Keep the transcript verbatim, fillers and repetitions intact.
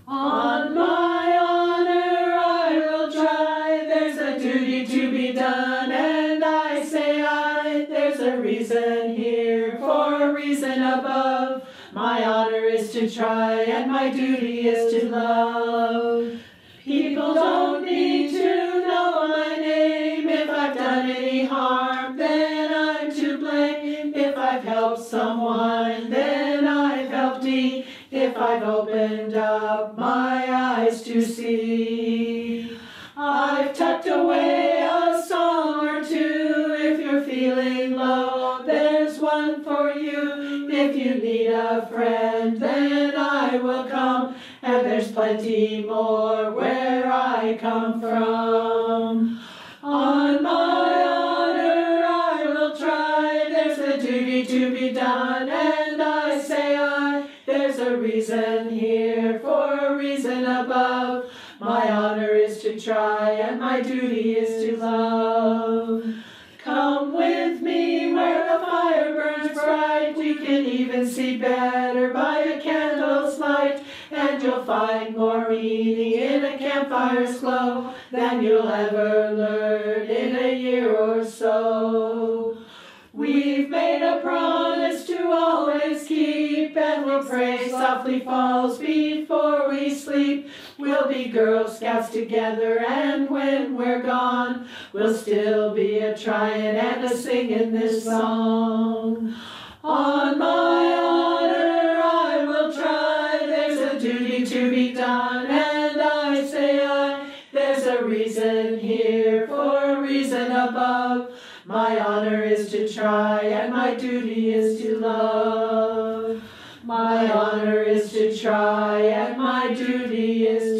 On my honor I will try, there's a duty to be done, and I say I, there's a reason here, for a reason above. My honor is to try, and my duty is to love. People don't need to know my name. If I've done any harm, then I'm to blame. If I've helped someone, then I've helped me. If I've opened up my eyes to see, I've tucked away a song or two. If you're feeling low, there's one for you. If you need a friend, then I will come, and there's plenty more where I come from. On my honor I will try, there's a duty to be done, and I say I, there's a reason here, for a reason above. My honor is to try, and my duty is to love. Come with me where the fire burns bright, we can even see better by a candle's light, and you'll find more meaning in a campfire's glow than you'll ever learn in a year or so. We've made a promise to always keep, and we'll pray softly falls before we sleep. We'll be Girl Scouts together, and when we're gone, we'll still be a-trying and a-singing this song. On my honor I will try, there's a duty to be done, and I say I, there's a reason here, for a reason above. My honor is to try, and my duty is to love. My honor is to try, and my duty is